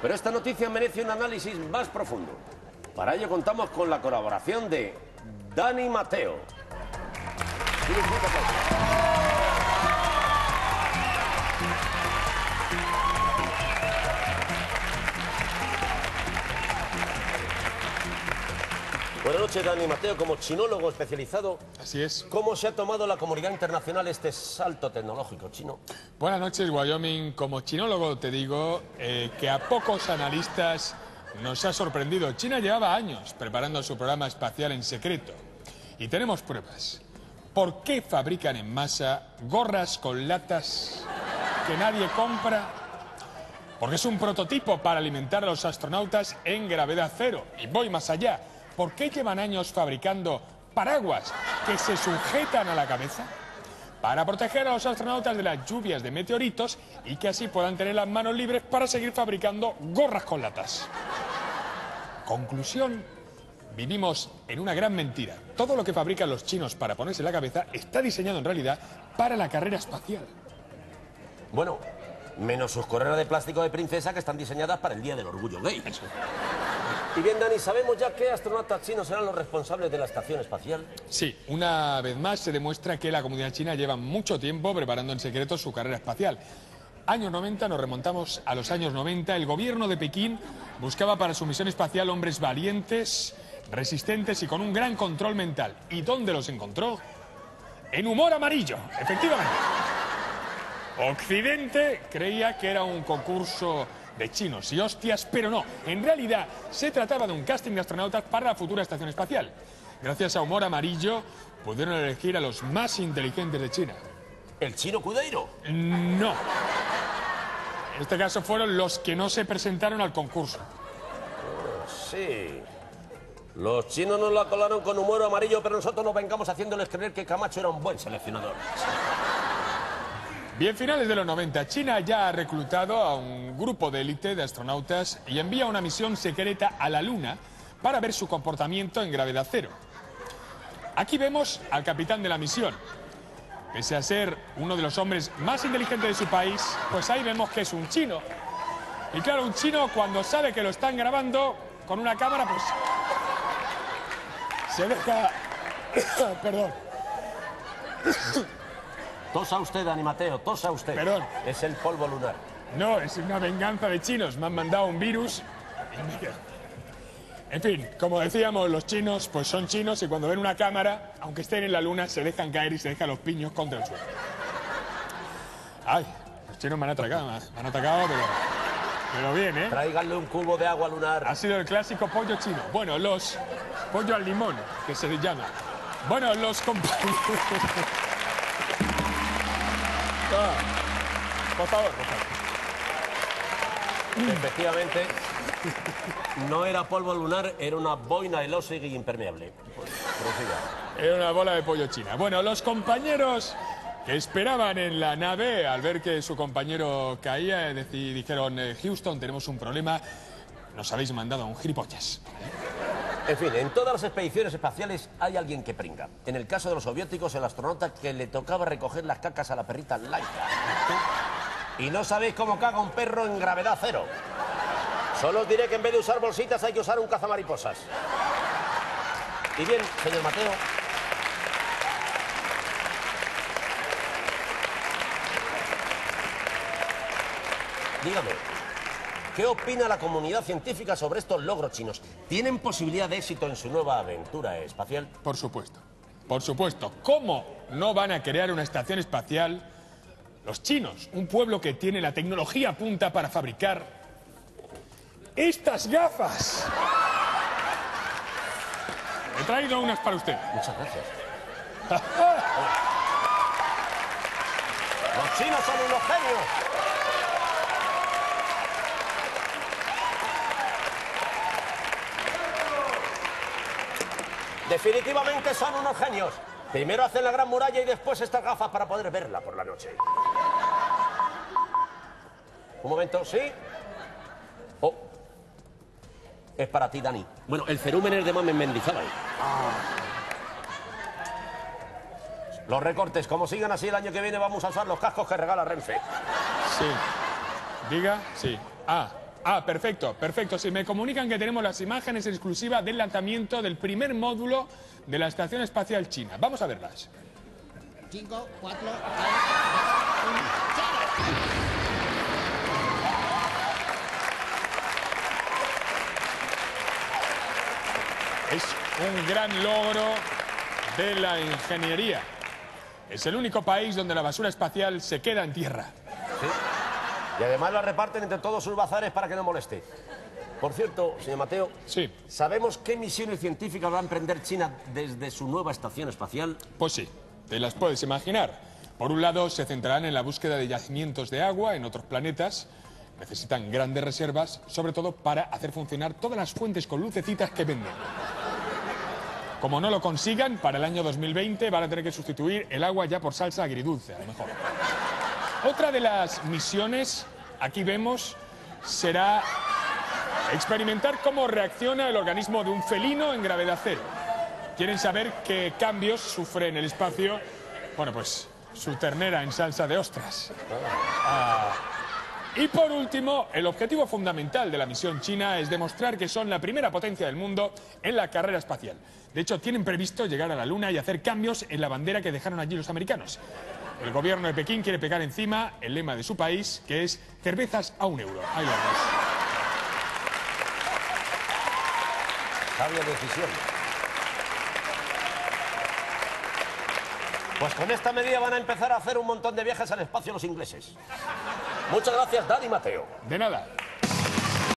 Pero esta noticia merece un análisis más profundo. Para ello contamos con la colaboración de Dani Mateo. Buenas noches, Dani Mateo. Como chinólogo especializado, así es. ¿Cómo se ha tomado la comunidad internacional este salto tecnológico chino? Buenas noches, Wyoming. Como chinólogo te digo que a pocos analistas nos ha sorprendido. China llevaba años preparando su programa espacial en secreto. Y tenemos pruebas. ¿Por qué fabrican en masa gorras con latas que nadie compra? Porque es un prototipo para alimentar a los astronautas en gravedad cero. Y voy más allá. ¿Por qué llevan años fabricando paraguas que se sujetan a la cabeza? Para proteger a los astronautas de las lluvias de meteoritos y que así puedan tener las manos libres para seguir fabricando gorras con latas. Conclusión, vivimos en una gran mentira. Todo lo que fabrican los chinos para ponerse en la cabeza está diseñado en realidad para la carrera espacial. Bueno, menos sus correas de plástico de princesa que están diseñadas para el Día del Orgullo Gay. Eso. Y bien, Dani, ¿sabemos ya qué astronautas chinos serán los responsables de la estación espacial? Sí, una vez más se demuestra que la comunidad china lleva mucho tiempo preparando en secreto su carrera espacial. Años 90, nos remontamos a los años 90, el gobierno de Pekín buscaba para su misión espacial hombres valientes, resistentes y con un gran control mental. ¿Y dónde los encontró? En Humor Amarillo, efectivamente. Occidente creía que era un concurso de chinos y hostias, pero no. En realidad, se trataba de un casting de astronautas para la futura estación espacial. Gracias a Humor Amarillo, pudieron elegir a los más inteligentes de China. ¿El chino Cudeiro? No. En este caso fueron los que no se presentaron al concurso. Sí. Los chinos nos la colaron con Humor Amarillo, pero nosotros nos vengamos haciéndoles creer que Camacho era un buen seleccionador. Bien, finales de los 90, China ya ha reclutado a un grupo de élite de astronautas y envía una misión secreta a la Luna para ver su comportamiento en gravedad cero. Aquí vemos al capitán de la misión. Pese a ser uno de los hombres más inteligentes de su país, pues ahí vemos que es un chino. Y claro, un chino cuando sabe que lo están grabando con una cámara, pues se deja... Perdón. Tosa usted, Dani Mateo, tosa usted. Perdón. Es el polvo lunar. No, es una venganza de chinos. Me han mandado un virus y me quedo. En fin, como decíamos, los chinos pues son chinos y cuando ven una cámara, aunque estén en la luna, se dejan caer y se dejan los piños contra el suelo. Ay, los chinos me han atacado, pero bien, ¿eh? Tráiganle un cubo de agua lunar. Ha sido el clásico pollo chino. Bueno, los pollo al limón, que se llama. Bueno, los compañeros... Por favor, por favor. Efectivamente, no era polvo lunar, era una boina elósica y impermeable. Era una bola de pollo china. Bueno, los compañeros que esperaban en la nave al ver que su compañero caía, dijeron, Houston, tenemos un problema, nos habéis mandado a un gilipollas. En fin, en todas las expediciones espaciales hay alguien que pringa. En el caso de los soviéticos, el astronauta que le tocaba recoger las cacas a la perrita Laika. Y no sabéis cómo caga un perro en gravedad cero. Solo os diré que en vez de usar bolsitas hay que usar un cazamariposas. Y bien, señor Mateo. Dígame, ¿qué opina la comunidad científica sobre estos logros chinos? ¿Tienen posibilidad de éxito en su nueva aventura espacial? Por supuesto. Por supuesto. ¿Cómo no van a crear una estación espacial los chinos? Un pueblo que tiene la tecnología a punta para fabricar estas gafas. He traído unas para usted. Muchas gracias. Los chinos son unos genios. Definitivamente son unos genios. Primero hacen la Gran Muralla y después estas gafas para poder verla por la noche. Un momento, ¿sí? Oh. Es para ti, Dani. Bueno, el cerumen es de Mamen Mendizábal. Los recortes, como sigan así el año que viene, vamos a usar los cascos que regala Renfe. Sí. Diga, sí. Ah, Ah, perfecto, perfecto. Si me comunican que tenemos las imágenes exclusivas del lanzamiento del primer módulo de la Estación Espacial China. Vamos a verlas. 5, 4, 3, 2, 1, 0. Es un gran logro de la ingeniería. Es el único país donde la basura espacial se queda en tierra. Sí. Y además la reparten entre todos sus bazares para que no moleste. Por cierto, señor Mateo, Sí. ¿sabemos qué misiones científicas va a emprender China desde su nueva estación espacial? Pues sí, te las puedes imaginar. Por un lado, se centrarán en la búsqueda de yacimientos de agua en otros planetas. Necesitan grandes reservas, sobre todo para hacer funcionar todas las fuentes con lucecitas que venden. Como no lo consigan, para el año 2020 van a tener que sustituir el agua ya por salsa agridulce, a lo mejor. Otra de las misiones, aquí vemos, será experimentar cómo reacciona el organismo de un felino en gravedad cero. Quieren saber qué cambios sufre en el espacio, bueno, pues su ternera en salsa de ostras. Y por último, el objetivo fundamental de la misión china es demostrar que son la primera potencia del mundo en la carrera espacial. De hecho, tienen previsto llegar a la Luna y hacer cambios en la bandera que dejaron allí los americanos. El gobierno de Pekín quiere pegar encima el lema de su país, que es cervezas a €1. Ahí lo vemos. Sabia decisión. Pues con esta medida van a empezar a hacer un montón de viajes al espacio los ingleses. Muchas gracias, Dani Mateo. De nada.